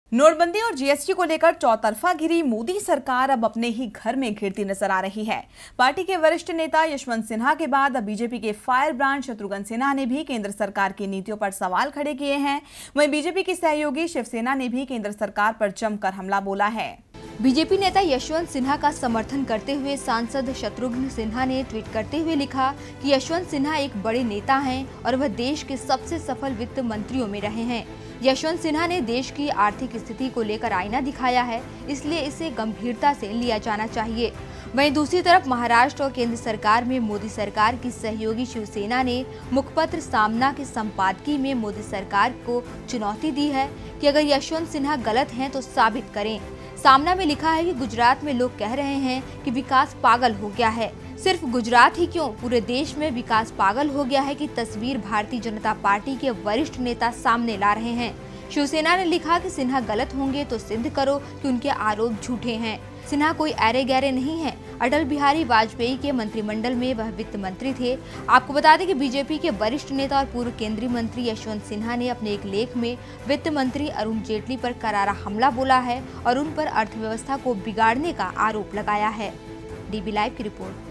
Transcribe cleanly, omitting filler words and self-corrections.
नोटबंदी और जीएसटी को लेकर चौतरफा घिरी मोदी सरकार अब अपने ही घर में घिरती नजर आ रही है। पार्टी के वरिष्ठ नेता यशवंत सिन्हा के बाद अब बीजेपी के फायर ब्रांड शत्रुघ्न सिन्हा ने भी केंद्र सरकार की नीतियों पर सवाल खड़े किए हैं। वहीं बीजेपी की सहयोगी शिवसेना ने भी केंद्र सरकार पर जमकर हमला बोला है। बीजेपी नेता यशवंत सिन्हा का समर्थन करते हुए सांसद शत्रुघ्न सिन्हा ने ट्वीट करते हुए लिखा कि यशवंत सिन्हा एक बड़े नेता हैं और वह देश के सबसे सफल वित्त मंत्रियों में रहे हैं। यशवंत सिन्हा ने देश की आर्थिक स्थिति को लेकर आईना दिखाया है, इसलिए इसे गंभीरता से लिया जाना चाहिए। वहीं दूसरी तरफ महाराष्ट्र और केंद्र सरकार में मोदी सरकार की सहयोगी शिवसेना ने मुखपत्र सामना के संपादकीय में मोदी सरकार को चुनौती दी है कि अगर यशवंत सिन्हा गलत हैं तो साबित करें। सामना में लिखा है कि गुजरात में लोग कह रहे हैं कि विकास पागल हो गया है। सिर्फ गुजरात ही क्यों, पूरे देश में विकास पागल हो गया है की तस्वीर भारतीय जनता पार्टी के वरिष्ठ नेता सामने ला रहे हैं। शिवसेना ने लिखा कि सिन्हा गलत होंगे तो सिद्ध करो कि उनके आरोप झूठे हैं। सिन्हा कोई ऐरे गहरे नहीं है। अटल बिहारी वाजपेयी के मंत्रिमंडल में वह वित्त मंत्री थे। आपको बता दें कि बीजेपी के वरिष्ठ नेता और पूर्व केंद्रीय मंत्री यशवंत सिन्हा ने अपने एक लेख में वित्त मंत्री अरुण जेटली पर करारा हमला बोला है और उन पर अर्थव्यवस्था को बिगाड़ने का आरोप लगाया है। डीबी लाइव की रिपोर्ट।